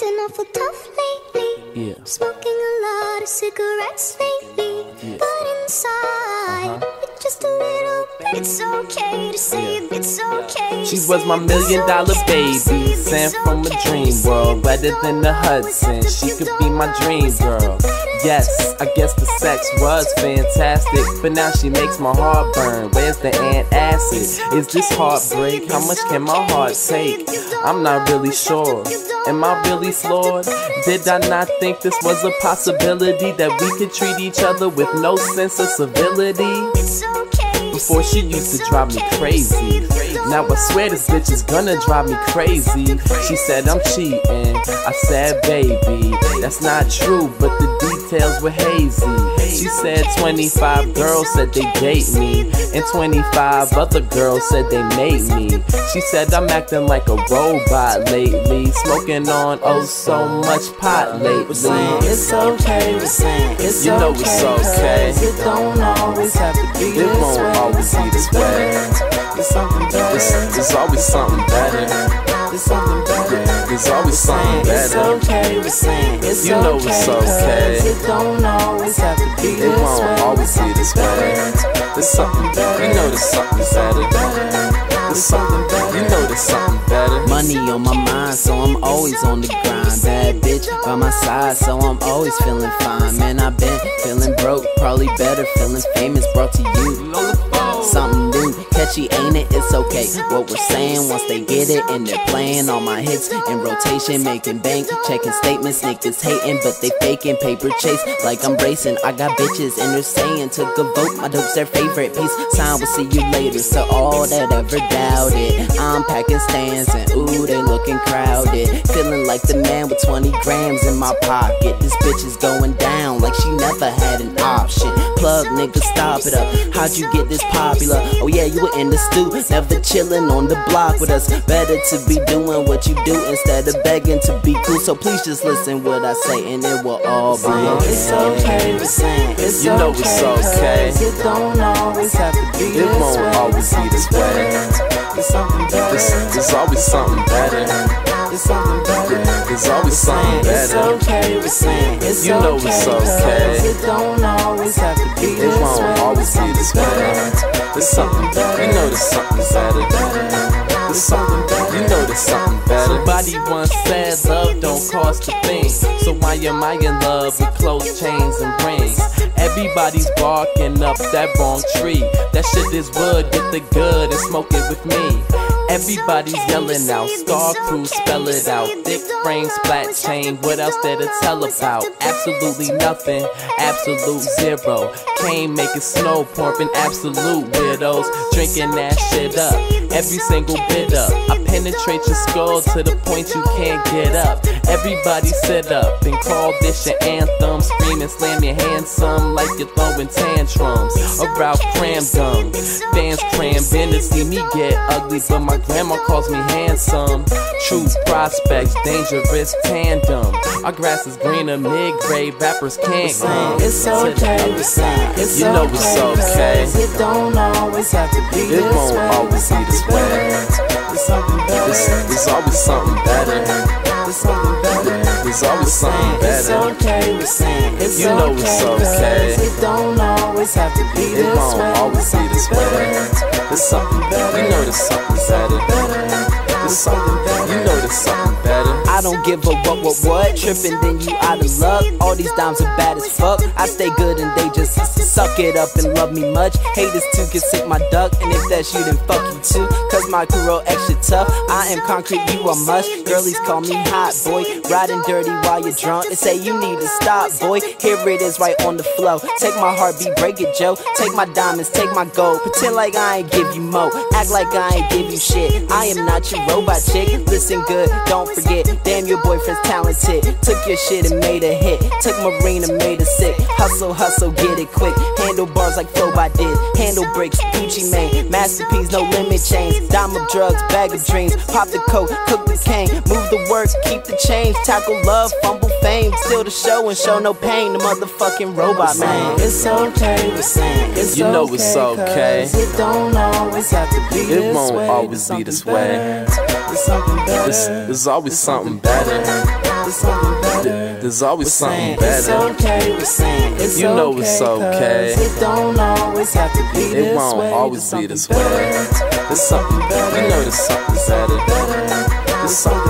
acting awful tough lately. Yeah. Smoking a lot of cigarettes lately. Yeah. But inside, it's just a little bit. It's okay to say it, it's okay. She was my $1 million baby, sent from a dream world, better than the Hudson. She could be my dream girl. Yes, I guess the sex was fantastic, but now she makes my heart burn. Where's the antacid? Is this heartbreak? How much can my heart take? I'm not really sure. Am I really flawed? Did I not think this was a possibility, that we could treat each other with no sense of civility? Before she used to drive me crazy. Now I swear this bitch is gonna drive me crazy. She said I'm cheating. I said baby, that's not true, but the details were hazy. She said 25 girls said they date me, and 25 other girls said they made me. She said I'm acting like a robot lately, smoking on oh so much pot lately. We're saying it's okay, we're saying it's you know okay, it's okay. it don't always have to be It won't always be this way. There's something better. There's always something better. There's something better. There's always something It's better. okay, we're saying it's You know it's okay. it don't always have to be It this won't way. always be this way. There's something better. You know there's something better. There's something better. You know there's something better. Money on my mind, so I'm always on the grind. Bad bitch by my side, so I'm always feeling fine. Man, I've been feeling broke, probably better feeling famous. Brought to you something new, catchy, ain't it? It's okay. What we're saying, once they get it, and they're playing all my hits in rotation, making bank, checking statements. Niggas hating, but they faking. Paper chase like I'm racing. I got bitches and they're saying took a vote. My dope's their favorite piece. Sign, we'll see you later. So all that ever doubted, I'm packing stands and ooh, they looking crowded. Feeling like the man with 20 grams in my pocket. This bitch is going down like she never had an option. Plug, nigga, stop it up. How'd you get this popular? Oh yeah, you were in the stew, never chilling on the block with us. Better to be doing what you do instead of begging to be cool. So please just listen what I say and it will all be okay. It's okay, we're saying it's You know it's okay. it don't always have to be It won't always be this way. There's something better. There's always something better. There's something better. There's always something It's better. okay, we're saying it's You know it's okay. it don't always have to be It this won't way. always be this way. There's something better. You know there's something better. There's something better. You know there's something better. Somebody once said love don't cost a thing. So why am I in love with clothes, chains, and rings? Everybody's barking up that wrong tree. That shit is wood, get the good and smoke it with me. Everybody's yelling out, Star Crew, spell it out. Thick frame, splat chain, what else there to tell about? Absolutely nothing, absolute zero. Can't make it snow, pouring absolute weirdos. Drinking that shit up, every single bit up. I penetrate your skull to the point you can't get up. Everybody sit up and call this your anthem. Scream and slam your hands some like you're throwing tantrums. About cramdom, fans crammed in to see me get ugly, but my grandma calls me handsome. True prospects, dangerous tandem. Our grass is greener, mid-grade rappers can't come. It's okay, we're saying it's You know it's okay. it don't always have to be It this won't way. always be this way. There's something better. There's always something better. There's something better. There's always something It's better. okay, we're saying it's You know it's okay. it don't always have to be It this won't way. always be this way. There's something better. You know there's something better. There's something better. You know there's something better. I don't give a what, trippin' then you out of luck. All these dimes are bad as fuck. I stay good and they just suck it up and love me much. Haters too can sick my duck, and if that's you then fuck you too. Cause my crew real extra tough. I am concrete, you are mush. Girlies call me hot boy. Riding dirty while you're drunk. They say you need to stop, boy. Here it is right on the flow. Take my heartbeat, break it, Joe. Take my diamonds, take my gold. Pretend like I ain't give you mo. Act like I ain't give you shit. I am not your robot chick. Listen good, don't forget. Damn, your boyfriend's talented. Took your shit and made a hit. Took Marina, made her sick. Hustle, hustle, get it quick. Handlebars like Flowbot did. Handle bricks, Gucci Mane. Masterpiece, no limit chains. Dime of drugs, bag of dreams. Pop the coke, cook the cane. Move the work, keep the change. Tackle love, fumble fame. Still the show and show no pain. The motherfucking robot man. It's okay, we're saying it's You know it's okay. it don't always have to be It won't always be this way. There's something better. There's always something better. there's something better. There's always something It's better. okay, we're saying it's You know okay, it's okay. 'cause it don't always have to be this way. It won't always be this way. There's There's something better. You know there's something better. There's something